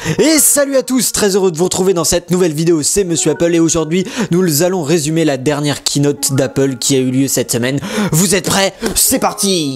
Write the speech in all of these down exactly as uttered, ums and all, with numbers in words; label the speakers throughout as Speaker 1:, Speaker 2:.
Speaker 1: Et salut à tous, très heureux de vous retrouver dans cette nouvelle vidéo, c'est Monsieur Apple et aujourd'hui nous allons résumer la dernière keynote d'Apple qui a eu lieu cette semaine. Vous êtes prêts? C'est parti!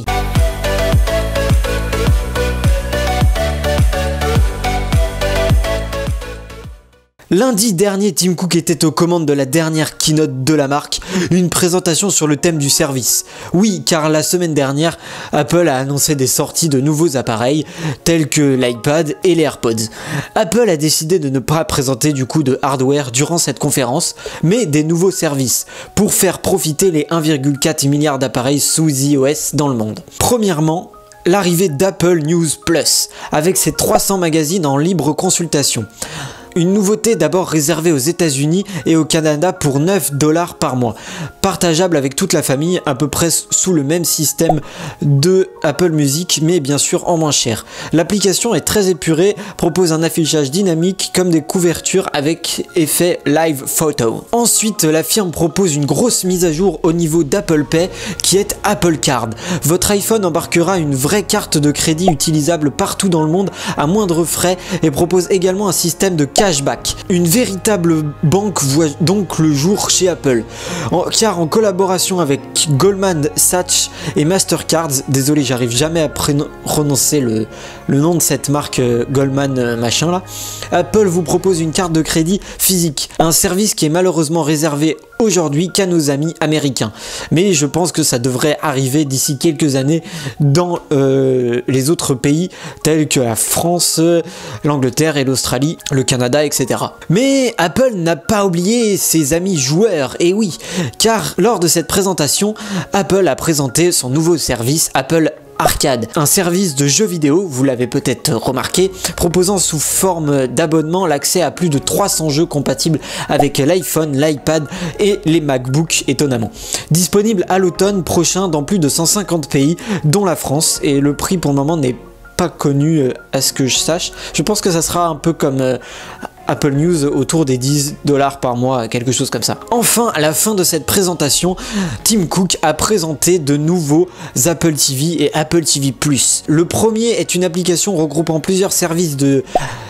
Speaker 1: Lundi dernier, Tim Cook était aux commandes de la dernière keynote de la marque, une présentation sur le thème du service. Oui, car la semaine dernière, Apple a annoncé des sorties de nouveaux appareils, tels que l'iPad et les AirPods. Apple a décidé de ne pas présenter du coup de hardware durant cette conférence, mais des nouveaux services, pour faire profiter les un virgule quatre milliard d'appareils sous iOS dans le monde. Premièrement, l'arrivée d'Apple News Plus, avec ses trois cents magazines en libre consultation. Une nouveauté d'abord réservée aux États-Unis et au Canada pour neuf dollars par mois, partageable avec toute la famille à peu près sous le même système de Apple Music mais bien sûr en moins cher. L'application est très épurée, propose un affichage dynamique comme des couvertures avec effet live photo. Ensuite, la firme propose une grosse mise à jour au niveau d'Apple Pay qui est Apple Card. Votre iPhone embarquera une vraie carte de crédit utilisable partout dans le monde à moindre frais et propose également un système de cashback. Une véritable banque voit donc le jour chez Apple, en, car en collaboration avec Goldman Sachs et Mastercard, désolé j'arrive jamais à prononcer le, le nom de cette marque euh, Goldman euh, machin là, Apple vous propose une carte de crédit physique, un service qui est malheureusement réservé aujourd'hui qu'à nos amis américains, mais je pense que ça devrait arriver d'ici quelques années dans euh, les autres pays tels que la France, l'Angleterre et l'Australie, le Canada, et cetera. Mais Apple n'a pas oublié ses amis joueurs, et oui, car lors de cette présentation, Apple a présenté son nouveau service Apple Arcade, un service de jeux vidéo, vous l'avez peut-être remarqué, proposant sous forme d'abonnement l'accès à plus de trois cents jeux compatibles avec l'iPhone, l'iPad et les MacBooks étonnamment. Disponible à l'automne prochain dans plus de cent cinquante pays, dont la France, et le prix pour le moment n'est pas connu à ce que je sache. Je pense que ça sera un peu comme euh, Apple News autour des dix dollars par mois, quelque chose comme ça. Enfin, à la fin de cette présentation, Tim Cook a présenté de nouveaux Apple T V et Apple T V plus. Le premier est une application regroupant plusieurs services de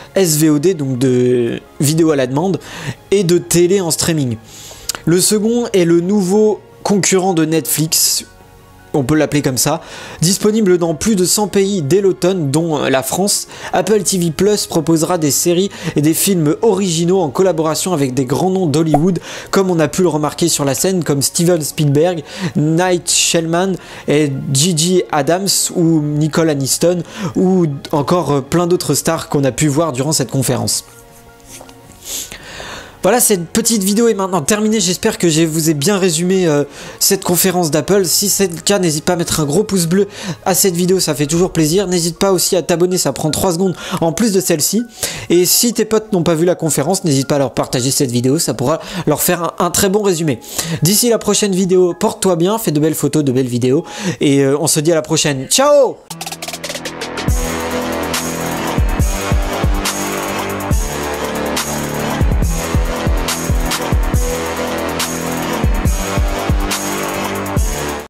Speaker 1: S V O D, donc de vidéo à la demande, et de télé en streaming. Le second est le nouveau concurrent de Netflix, on peut l'appeler comme ça, disponible dans plus de cent pays dès l'automne, dont la France. Apple T V plus proposera des séries et des films originaux en collaboration avec des grands noms d'Hollywood, comme on a pu le remarquer sur la scène, comme Steven Spielberg, Night Shyamalan et Gigi Adams ou Nicole Aniston, ou encore plein d'autres stars qu'on a pu voir durant cette conférence. Voilà, cette petite vidéo est maintenant terminée, j'espère que je vous ai bien résumé euh, cette conférence d'Apple. Si c'est le cas, n'hésite pas à mettre un gros pouce bleu à cette vidéo, ça fait toujours plaisir. N'hésite pas aussi à t'abonner, ça prend trois secondes en plus de celle-ci. Et si tes potes n'ont pas vu la conférence, n'hésite pas à leur partager cette vidéo, ça pourra leur faire un, un très bon résumé. D'ici la prochaine vidéo, porte-toi bien, fais de belles photos, de belles vidéos, et euh, on se dit à la prochaine. Ciao!